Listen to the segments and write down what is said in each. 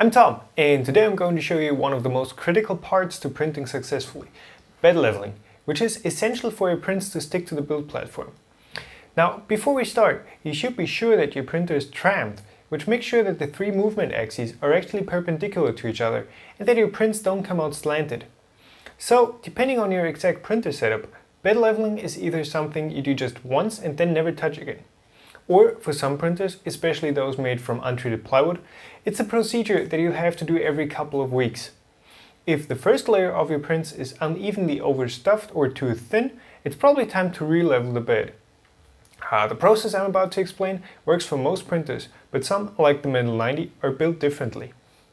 I'm Tom, and today I'm going to show you one of the most critical parts to printing successfully, bed leveling, which is essential for your prints to stick to the build platform. Now, before we start, you should be sure that your printer is trammed, which makes sure that the three movement axes are actually perpendicular to each other and that your prints don't come out slanted. So, depending on your exact printer setup, bed leveling is either something you do just once and then never touch again. Or, for some printers, especially those made from untreated plywood, it's a procedure that you'll have to do every couple of weeks. If the first layer of your prints is unevenly overstuffed or too thin, it's probably time to re-level the bed. The process I'm about to explain works for most printers, but some, like the Metal 90, are built differently.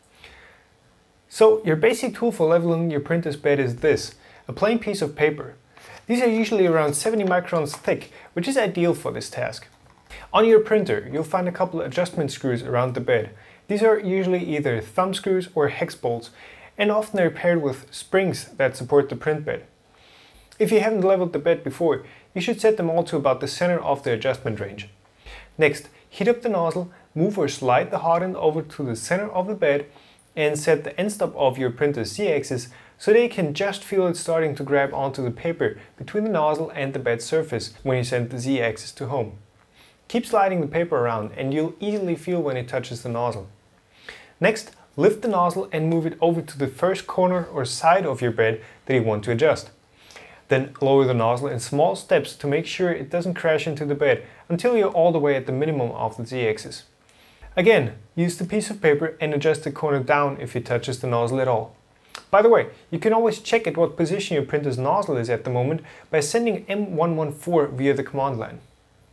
So, your basic tool for leveling your printer's bed is this, a plain piece of paper. These are usually around 70 microns thick, which is ideal for this task. On your printer, you'll find a couple of adjustment screws around the bed. These are usually either thumb screws or hex bolts, and often they're paired with springs that support the print bed. If you haven't leveled the bed before, you should set them all to about the center of the adjustment range. Next, heat up the nozzle, move or slide the hot end over to the center of the bed, and set the end stop of your printer's Z-axis so that you can just feel it starting to grab onto the paper between the nozzle and the bed surface when you send the Z-axis to home. Keep sliding the paper around and you'll easily feel when it touches the nozzle. Next, lift the nozzle and move it over to the first corner or side of your bed that you want to adjust. Then lower the nozzle in small steps to make sure it doesn't crash into the bed until you're all the way at the minimum of the Z-axis. Again, use the piece of paper and adjust the corner down if it touches the nozzle at all. By the way, you can always check at what position your printer's nozzle is at the moment by sending M114 via the command line.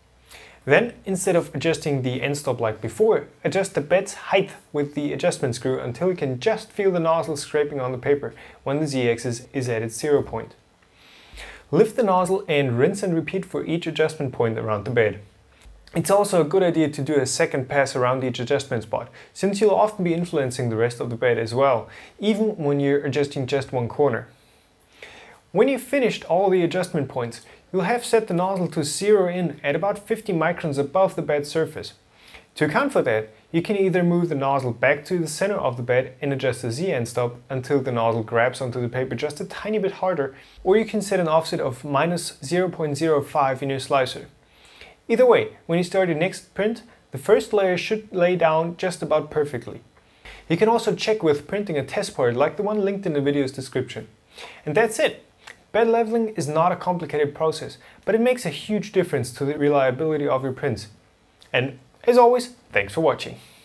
Then, instead of adjusting the end stop like before, adjust the bed's height with the adjustment screw until you can just feel the nozzle scraping on the paper when the Z-axis is at its 0 point. Lift the nozzle and rinse and repeat for each adjustment point around the bed. It's also a good idea to do a second pass around each adjustment spot, since you'll often be influencing the rest of the bed as well, even when you're adjusting just one corner. When you've finished all the adjustment points, you'll have set the nozzle to zero in at about 50 microns above the bed surface. To account for that, you can either move the nozzle back to the center of the bed and adjust the Z end stop until the nozzle grabs onto the paper just a tiny bit harder, or you can set an offset of minus 0.05 in your slicer. Either way, when you start your next print, the first layer should lay down just about perfectly. You can also check with printing a test part like the one linked in the video's description. And that's it! Bed leveling is not a complicated process, but it makes a huge difference to the reliability of your prints. And as always, thanks for watching.